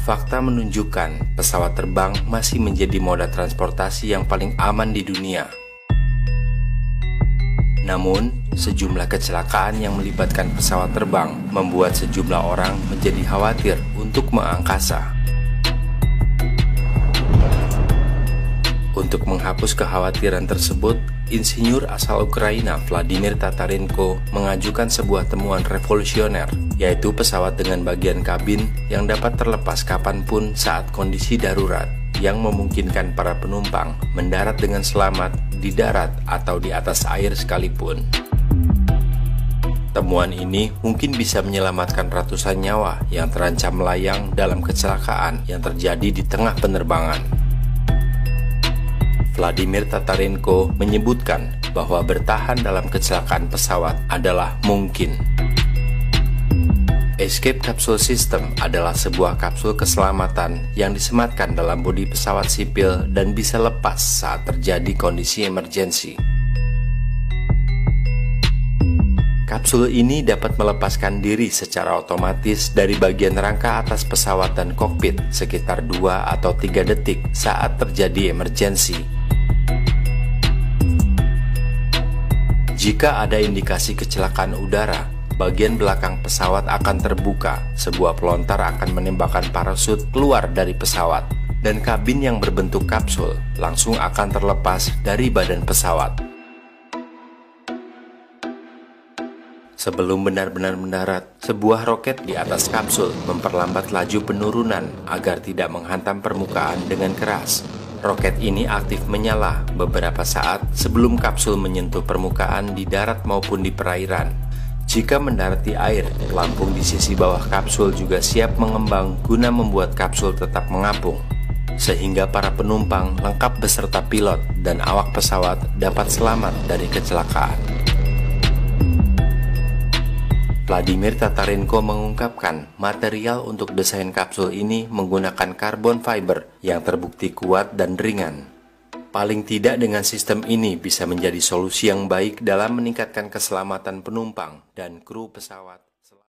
Fakta menunjukkan pesawat terbang masih menjadi moda transportasi yang paling aman di dunia. Namun, sejumlah kecelakaan yang melibatkan pesawat terbang membuat sejumlah orang menjadi khawatir untuk mengangkasa. Untuk menghapus kekhawatiran tersebut, insinyur asal Ukraina Vladimir Tatarenko mengajukan sebuah temuan revolusioner, yaitu pesawat dengan bagian kabin yang dapat terlepas kapanpun saat kondisi darurat, yang memungkinkan para penumpang mendarat dengan selamat di darat atau di atas air sekalipun. Temuan ini mungkin bisa menyelamatkan ratusan nyawa yang terancam melayang dalam kecelakaan yang terjadi di tengah penerbangan. Vladimir Tatarenko menyebutkan bahwa bertahan dalam kecelakaan pesawat adalah mungkin. Escape Capsule System adalah sebuah kapsul keselamatan yang disematkan dalam bodi pesawat sipil dan bisa lepas saat terjadi kondisi emergensi. Kapsul ini dapat melepaskan diri secara otomatis dari bagian rangka atas pesawat dan kokpit sekitar 2 atau 3 detik saat terjadi emergensi. Jika ada indikasi kecelakaan udara, bagian belakang pesawat akan terbuka, sebuah pelontar akan menembakkan parasut keluar dari pesawat, dan kabin yang berbentuk kapsul langsung akan terlepas dari badan pesawat. Sebelum benar-benar mendarat, sebuah roket di atas kapsul memperlambat laju penurunan agar tidak menghantam permukaan dengan keras. Roket ini aktif menyala beberapa saat sebelum kapsul menyentuh permukaan di darat maupun di perairan. Jika mendarat di air, pelampung di sisi bawah kapsul juga siap mengembang guna membuat kapsul tetap mengapung, sehingga para penumpang lengkap beserta pilot dan awak pesawat dapat selamat dari kecelakaan. Vladimir Tatarenko mengungkapkan material untuk desain kapsul ini menggunakan karbon fiber yang terbukti kuat dan ringan. Paling tidak dengan sistem ini bisa menjadi solusi yang baik dalam meningkatkan keselamatan penumpang dan kru pesawat.